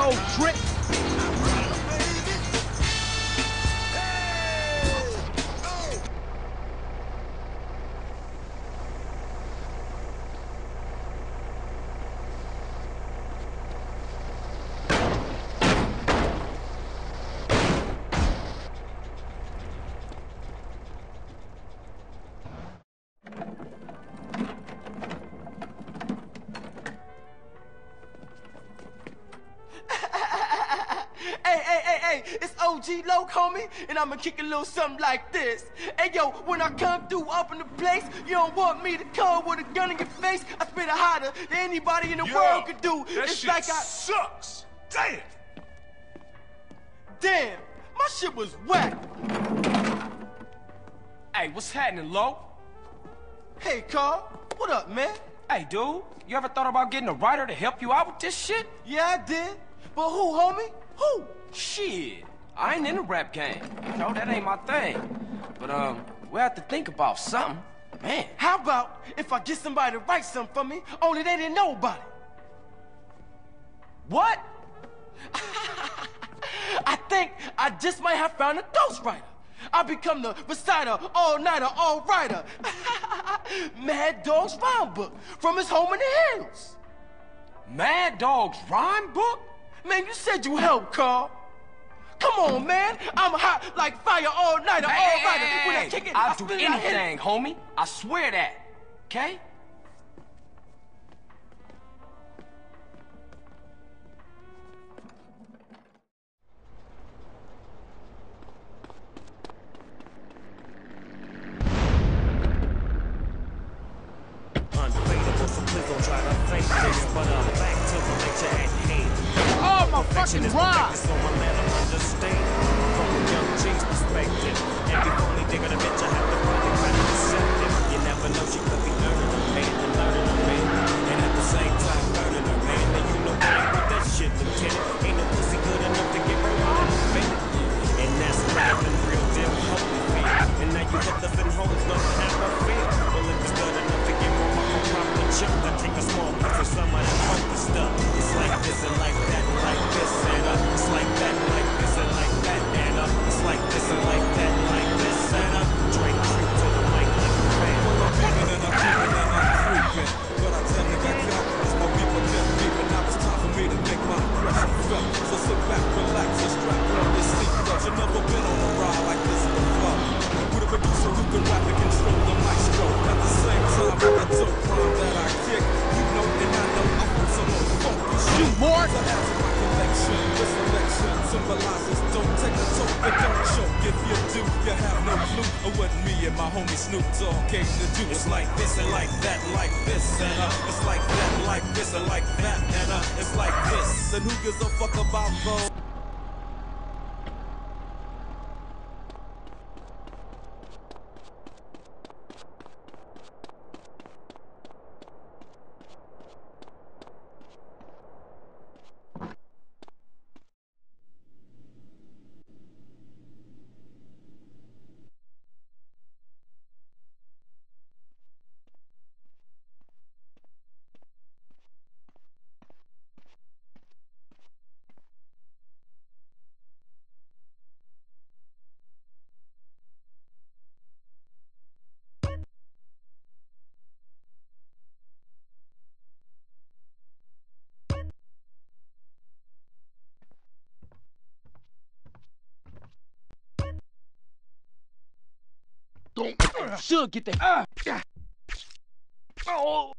old trick. Hey, it's OG Loc, homie, and I'ma kick a little something like this. Hey, yo, when I come through up in the place, you don't want me to come with a gun in your face. I spit it hotter than anybody in the world could do. That it's shit like sucks. Damn. Damn, my shit was whack. Hey, what's happening, Loc? Hey, Carl, what up, man? Hey, dude, you ever thought about getting a writer to help you out with this shit? Yeah, I did. But who, homie? Who? Shit, I ain't in the rap game. You know, that ain't my thing. But, we have to think about something. Man. How about if I get somebody to write something for me, only they didn't know about it? What? I think I just might have found a ghostwriter. I become the reciter, all-nighter, all-writer. Mad Dog's rhyme book from his home in the hills. Mad Dog's rhyme book? Man, you said you helped, Carl. Come on, man. I'm hot like fire, all-nighter, all-writer. When I kick it, I'll I do spit it, I hit it. anything, homie. I swear that. Okay? Undebatable, so please don't try to fake this. But back to the lecture at hand. Oh, my fucking ride! So my man, I'm understand from a young G's perspective. And before only dig on a bitch, I have to find it kind of deceptive. You never know, she could be earning a man and learning a man. And at the same time, burning a man. And you know I ain't with that shit, lieutenant. Ain't no pussy good enough to get her on in a minute. And that's life and real deal, holy fear. And now you hooked up in hoes, don't have no fear. Well, if it's good enough to get more, I'm probably jump. I take a small piece of some of that funky stuff. It's like this and like that and like this and it's like that and like this and like that and it's like this and like that and like this and Drake creep to the mic like a fan. Well, I'm peeping and I'm creeping and I'm creeping, but I tell you that there's no people just peeping. Now it's time for me to make my impression felt. So sit back, relax, and strap on your seatbelt. You've never been on a ride like this before. With a producer who can rap and control the maestro. At the same time, I got dope rhyme that I kick. You know and I know I'm on some more funky shit. Shoot, more! To add to my collection, this selection symbolizes don't take a toke and don't choke. If you do, you have no clue of what me and my homie Snoop Dogg came to do. It's like this and like that, like this and it's like that, like this and like that and it's like this. And who gives a fuck about those? Should get that. Oh.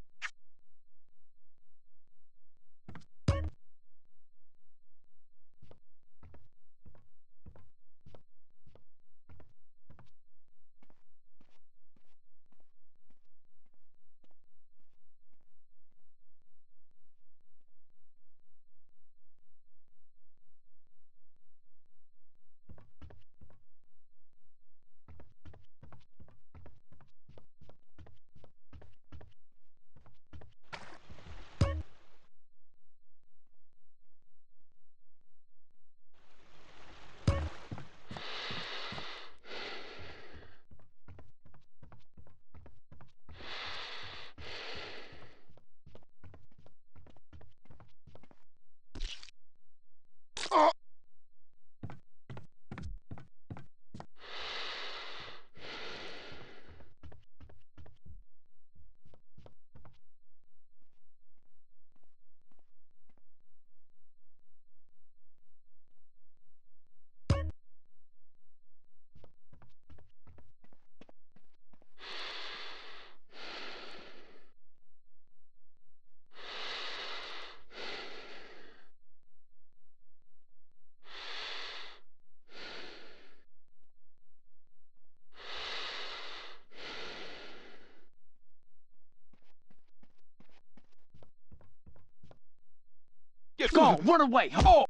Go on, run away. Oh.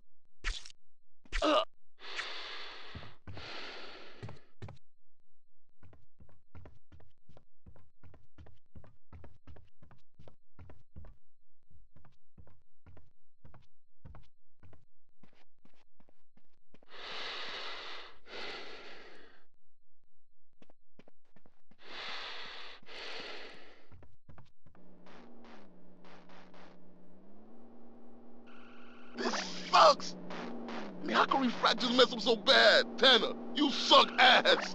This sucks! I mean, how can refractors mess up so bad? Tanner, you suck ass!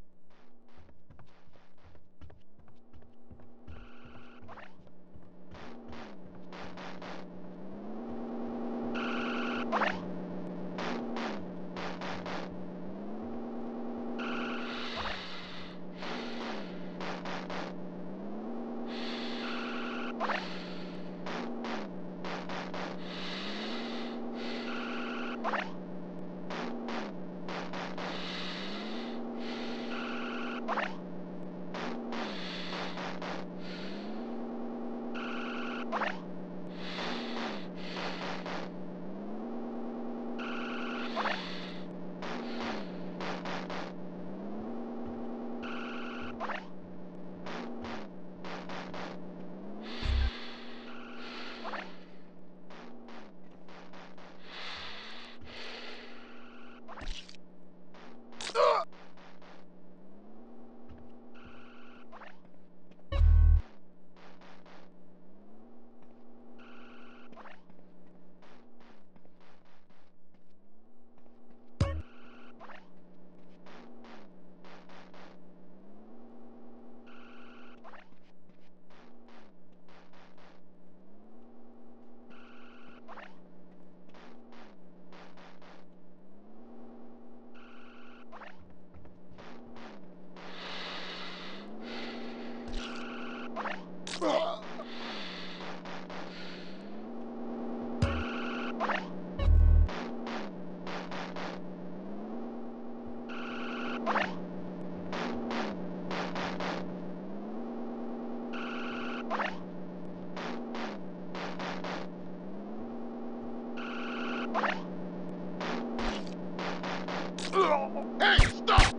Hey, stop!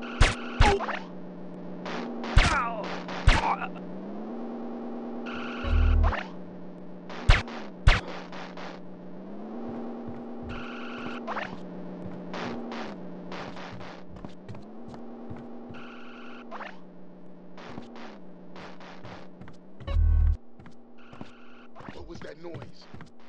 What was that noise?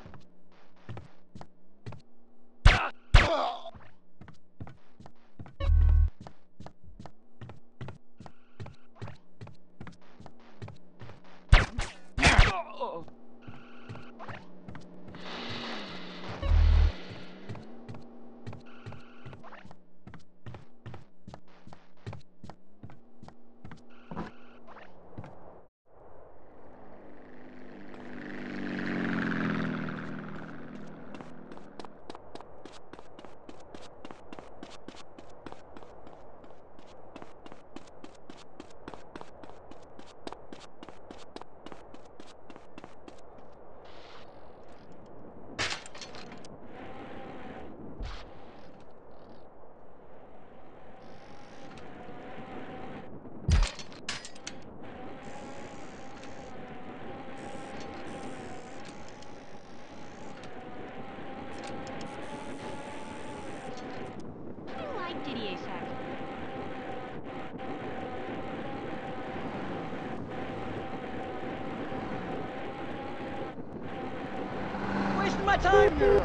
Wasting my time here.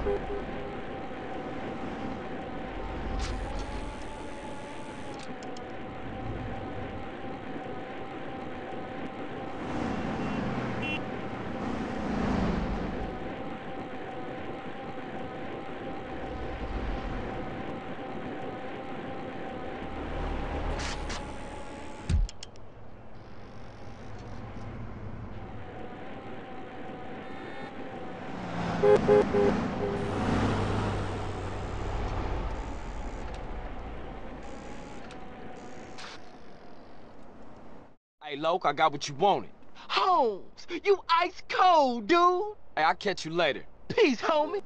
Hey, Loke, I got what you wanted. Holmes, you ice cold, dude. Hey, I'll catch you later. Peace, homie.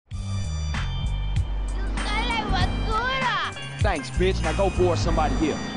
You sound like basura. Thanks, bitch. Now go bore somebody here.